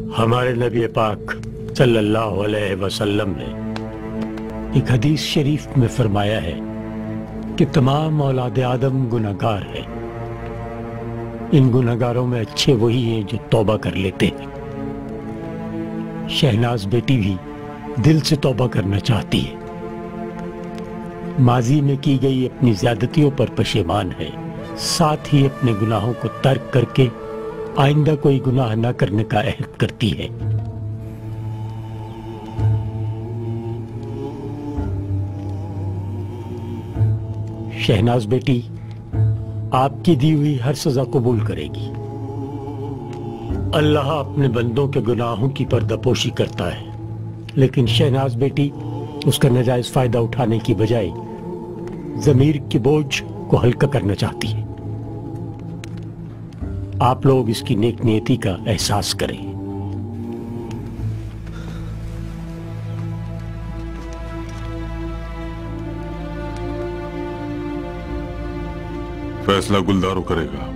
हमारे नबी पाक सल्लल्लाहु अलैहि वसल्लम ने एक हदीस शरीफ में फरमाया है कि तमाम औलाद आदम गुनाहगार है। इन गुनाहगारों में अच्छे वही हैं जो तौबा कर लेते हैं। शहनाज बेटी भी दिल से तौबा करना चाहती है। माजी में की गई अपनी ज्यादतियों पर पशेमान है, साथ ही अपने गुनाहों को तर्क करके आइंदा कोई गुनाह न करने का अहद करती है। शहनाज बेटी आपकी दी हुई हर सजा कबूल करेगी। अल्लाह अपने बंदों के गुनाहों की पर्दापोशी करता है, लेकिन शहनाज बेटी उसका नाजायज फायदा उठाने की बजाय जमीर के बोझ को हल्का करना चाहती है। आप लोग इसकी नेक नियति का एहसास करें। फैसला गुलदारो करेगा।